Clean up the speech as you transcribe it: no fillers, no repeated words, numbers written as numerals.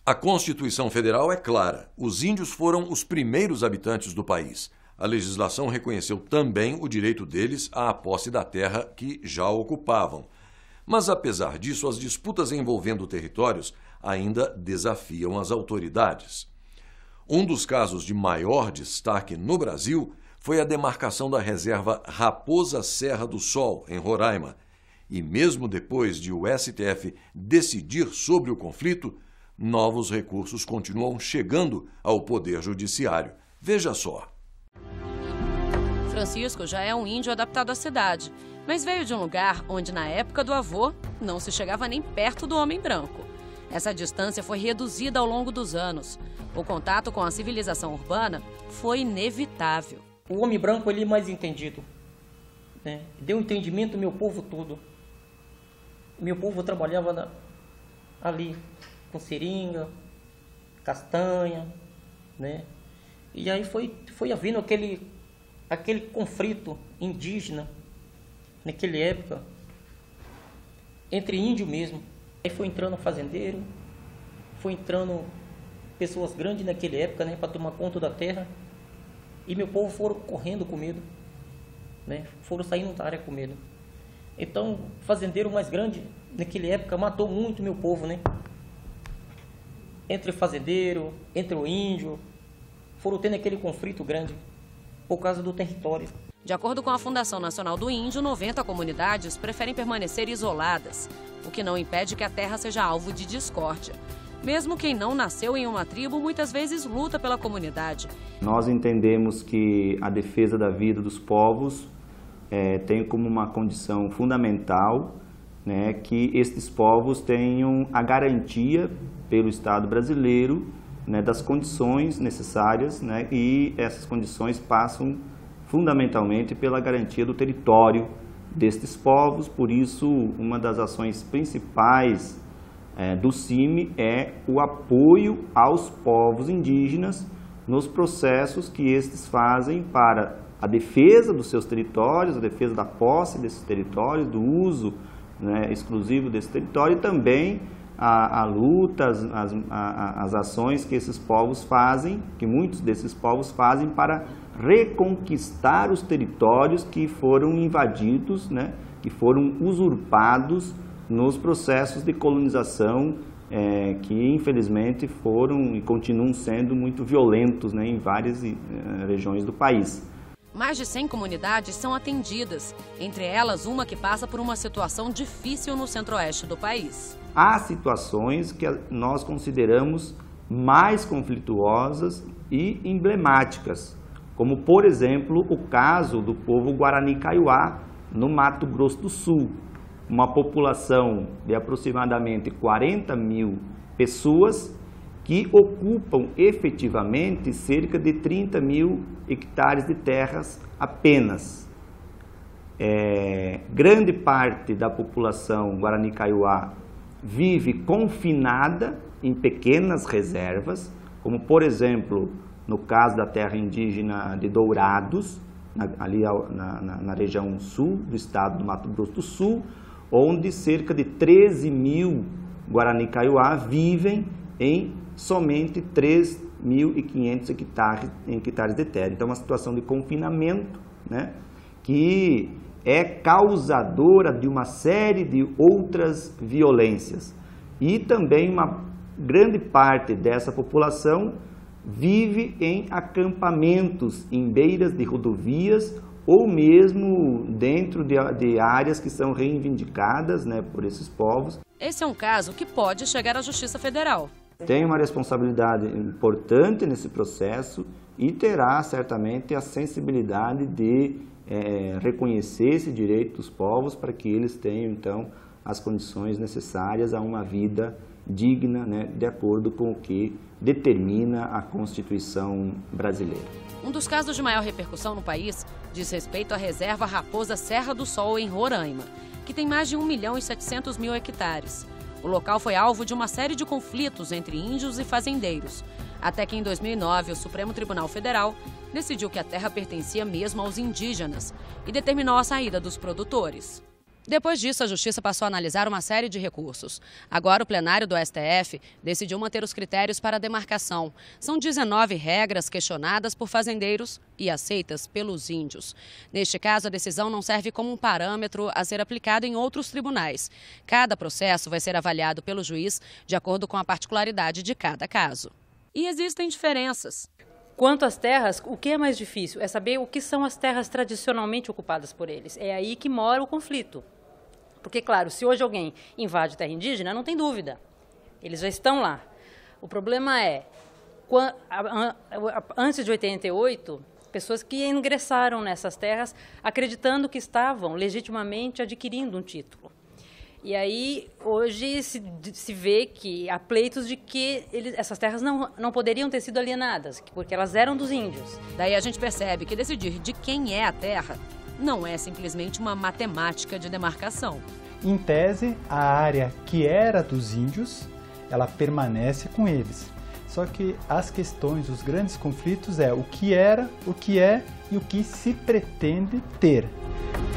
A Constituição Federal é clara. Os índios foram os primeiros habitantes do país. A legislação reconheceu também o direito deles à posse da terra que já ocupavam. Mas, apesar disso, as disputas envolvendo territórios ainda desafiam as autoridades. Um dos casos de maior destaque no Brasil foi a demarcação da reserva Raposa Serra do Sol, em Roraima. E mesmo depois de o STF decidir sobre o conflito, novos recursos continuam chegando ao Poder Judiciário. Veja só. Francisco já é um índio adaptado à cidade, mas veio de um lugar onde, na época do avô, não se chegava nem perto do homem branco. Essa distância foi reduzida ao longo dos anos. O contato com a civilização urbana foi inevitável. O homem branco ele é mais entendido, né? Deu entendimento ao meu povo todo. Meu povo trabalhava ali com seringa, castanha, né? E aí foi havendo aquele conflito indígena naquela época entre índio mesmo. Aí foi entrando fazendeiro, foi entrando pessoas grandes naquela época, né, para tomar conta da terra. E meu povo foram correndo com medo, né? Foram saindo da área com medo. Então, fazendeiro mais grande naquela época matou muito meu povo, né? Entre fazendeiro, entre o índio, foram tendo aquele conflito grande por causa do território. De acordo com a Fundação Nacional do Índio, 90 comunidades preferem permanecer isoladas, o que não impede que a terra seja alvo de discórdia. Mesmo quem não nasceu em uma tribo, muitas vezes luta pela comunidade. Nós entendemos que a defesa da vida dos povos tem como uma condição fundamental, né, que estes povos tenham a garantia pelo Estado brasileiro, né, das condições necessárias, né, e essas condições passam fundamentalmente pela garantia do território destes povos. Por isso, uma das ações principais do CIMI é o apoio aos povos indígenas nos processos que estes fazem para a defesa dos seus territórios, a defesa da posse desses territórios, do uso, né, exclusivo desse território, e também a luta, as ações que esses povos fazem, que muitos desses povos fazem para reconquistar os territórios que foram invadidos, né, que foram usurpados nos processos de colonização que infelizmente foram e continuam sendo muito violentos, né, em várias regiões do país. Mais de 100 comunidades são atendidas, entre elas uma que passa por uma situação difícil no centro-oeste do país. Há situações que nós consideramos mais conflituosas e emblemáticas, como, por exemplo, o caso do povo Guarani Kaiowá, no Mato Grosso do Sul. Uma população de aproximadamente 40 mil pessoas que ocupam efetivamente cerca de 30 mil hectares de terras apenas. Grande parte da população Guarani Kaiowá vive confinada em pequenas reservas, como, por exemplo, no caso da terra indígena de Dourados, ali na região sul do estado do Mato Grosso do Sul, onde cerca de 13 mil Guarani Kaiowá vivem em somente 3.500 hectares de terra. Então, uma situação de confinamento, né, que é causadora de uma série de outras violências. E também uma grande parte dessa população vive em acampamentos, em beiras de rodovias ou mesmo dentro de áreas que são reivindicadas, né, por esses povos. Esse é um caso que pode chegar à Justiça Federal. Tem uma responsabilidade importante nesse processo e terá certamente a sensibilidade de reconhecer esse direito dos povos para que eles tenham então as condições necessárias a uma vida digna, né, de acordo com o que determina a Constituição brasileira. Um dos casos de maior repercussão no país diz respeito à reserva Raposa Serra do Sol, em Roraima, que tem mais de 1.700.000 hectares. O local foi alvo de uma série de conflitos entre índios e fazendeiros, até que em 2009 o Supremo Tribunal Federal decidiu que a terra pertencia mesmo aos indígenas e determinou a saída dos produtores. Depois disso, a Justiça passou a analisar uma série de recursos. Agora, o plenário do STF decidiu manter os critérios para a demarcação. São 19 regras questionadas por fazendeiros e aceitas pelos índios. Neste caso, a decisão não serve como um parâmetro a ser aplicado em outros tribunais. Cada processo vai ser avaliado pelo juiz de acordo com a particularidade de cada caso. E existem diferenças. Quanto às terras, o que é mais difícil é saber o que são as terras tradicionalmente ocupadas por eles. É aí que mora o conflito. Porque, claro, se hoje alguém invade terra indígena, não tem dúvida. Eles já estão lá. O problema é, antes de 88, pessoas que ingressaram nessas terras acreditando que estavam legitimamente adquirindo um título. E aí, hoje, se vê que há pleitos de que essas terras não poderiam ter sido alienadas, porque elas eram dos índios. Daí a gente percebe que decidir de quem é a terra não é simplesmente uma matemática de demarcação. Em tese, a área que era dos índios, ela permanece com eles. Só que as questões, os grandes conflitos é o que era, o que é e o que se pretende ter.